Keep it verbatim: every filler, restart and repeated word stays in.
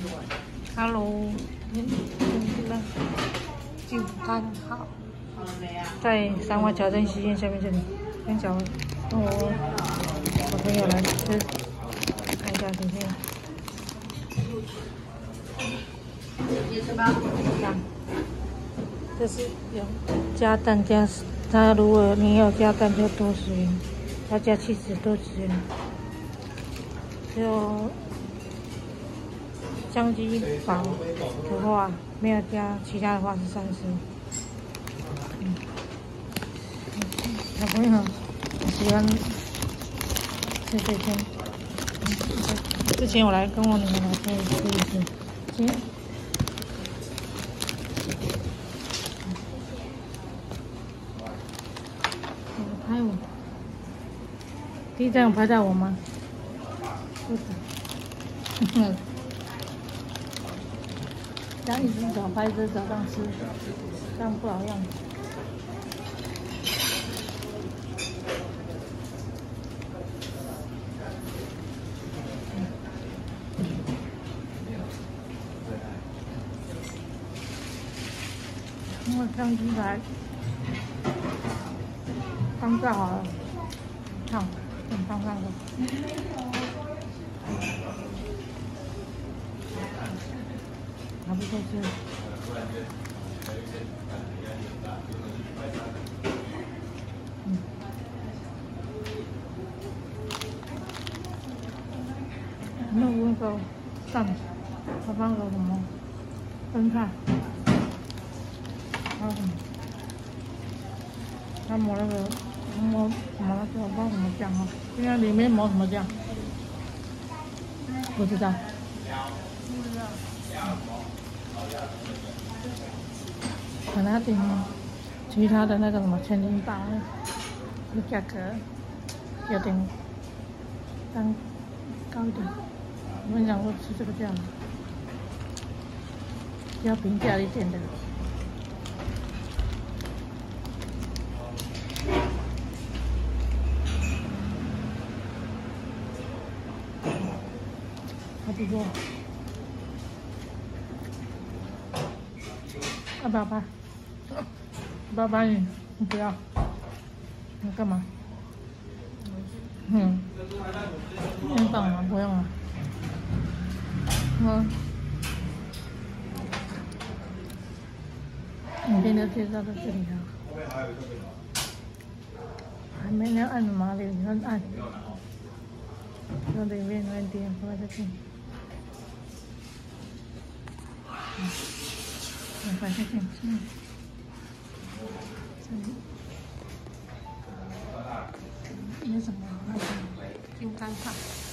Hello， 今天呢，就刚好在三华侨镇西苑下面这里，跟小跟我我朋友来吃，看一下今天。蛋，这是有加蛋加，它如果你要加蛋就多十元，要加起司多十元，就。 香鸡堡的话，没有加其他的话是三十。嗯，小朋友喜欢吃这些。嗯，之前我来跟我女儿来这里吃一次。今天，有拍我。第一张有拍到我吗？不是。嗯。 这样一只手拍，一只手这样吃，这样不好用。因为相机才刚照好了，看，等放上去。 差不多是，嗯，那那个蛋，它放个什么生菜，还有什么？它抹那个抹抹那个我不知道什么酱啊？应该里面抹什么酱？不知道。不知道。 可能点其他的那个什么千金包，这个价格有点单高一点。我们想说吃这个价，比较平价一点的。差不多。 啊，爸爸，爸爸你你不要，你干嘛？嗯，很棒吗？不用了。嗯，影片就介绍到这里了。还没能按哪里？你看按，那里面那点放在这里。嗯 我把这点进，这里有什么那个猪肝汤。